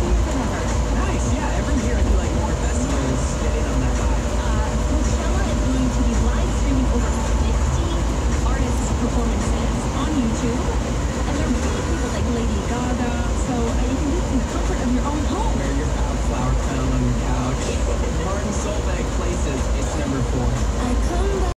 Nice, yeah. Every year I feel like more festivals get in on that vibe. Coachella is going to be live streaming over 50 artists' performances on YouTube. And they're bringing people like Lady Gaga, so you can do it in the comfort of your own home. Wear your flower crown on your couch. Martin Solveig Places, it's number 4. I come back.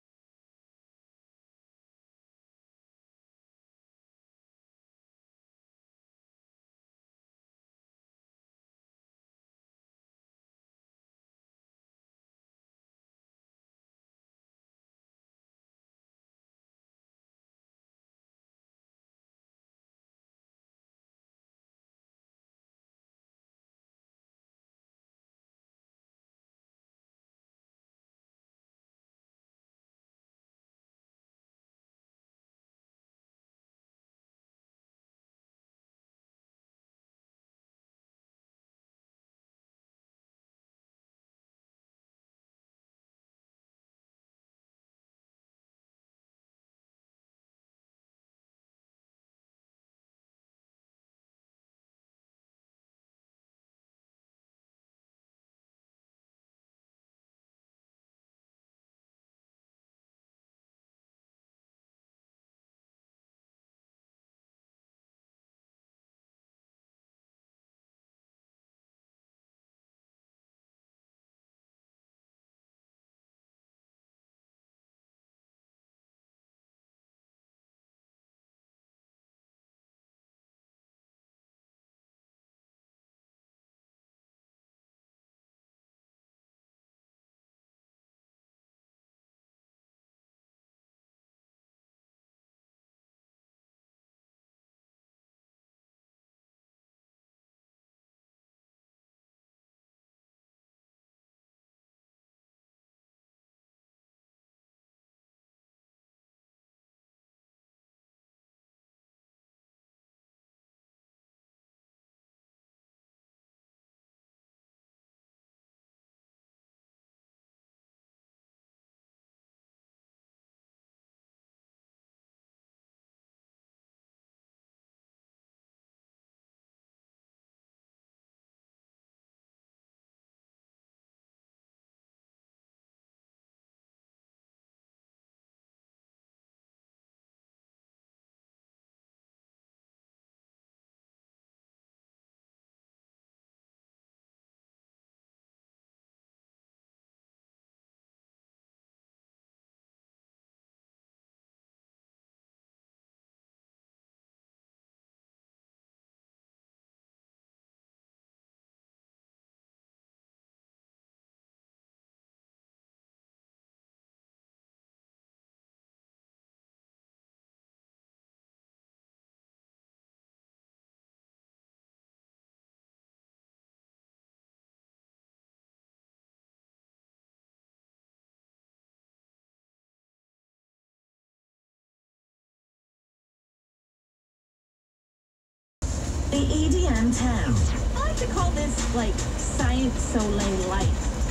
The EDM 10. I like to call this like Science Soleil Light.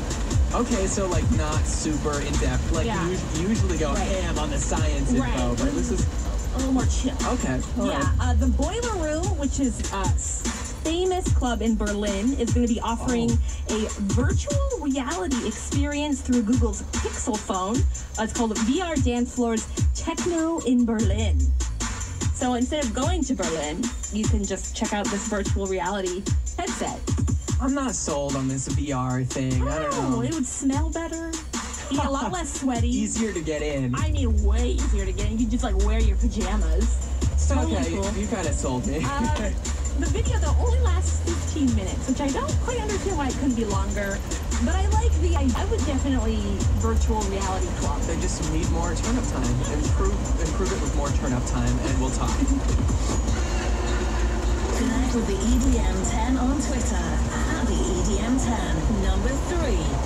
Okay, so like not super in-depth. Like Yeah. you usually go ham on the science info, Right. but this is... A little more chill. Okay, all right. Yeah, the Boiler Room, which is a famous club in Berlin, is going to be offering a virtual reality experience through Google's Pixel phone. It's called VR Dance Floors Techno in Berlin. So instead of going to Berlin, you can just check out this virtual reality headset. I'm not sold on this VR thing. I don't know. It would smell better. Be a lot less sweaty. Easier to get in. I mean, way easier to get in. You can just like wear your pajamas. Totally Okay, cool. you kind of sold me. The video though only lasts 15 minutes, which I don't quite understand why it couldn't be longer. But I like I would definitely virtual reality club. They just need more turn-up time. Improve it with more turn-up time, and we'll talk. Connect with the EDM 10 on Twitter at the EDM 10, number 3.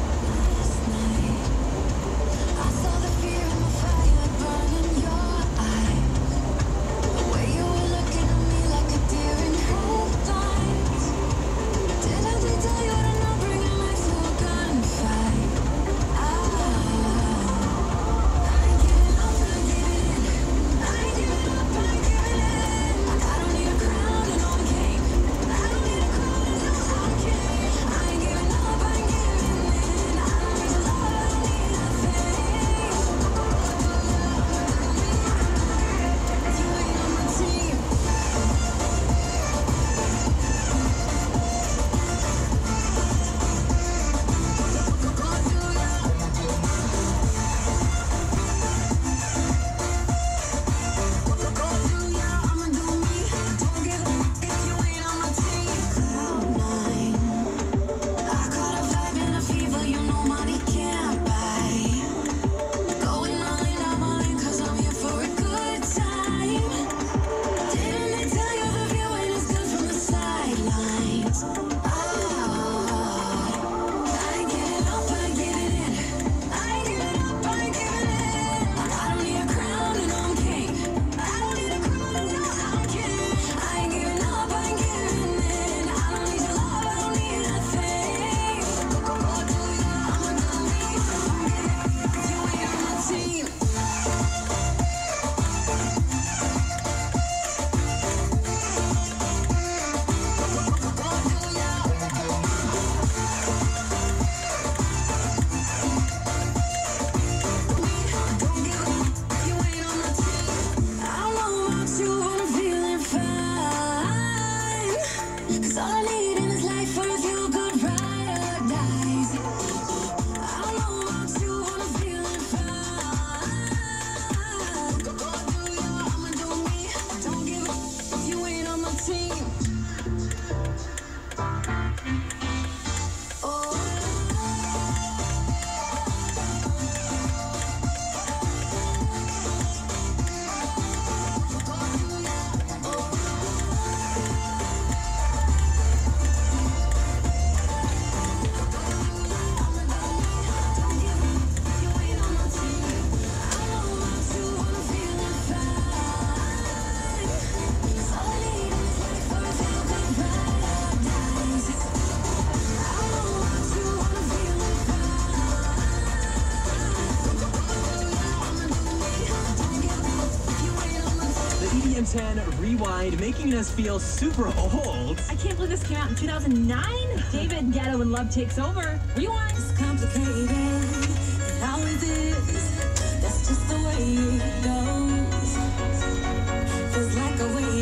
10 Rewind, making us feel super old. I can't believe this came out in 2009. David Guetta and Love Takes Over. Rewind. It's complicated. It always is. That's just the way it goes. Feels like a way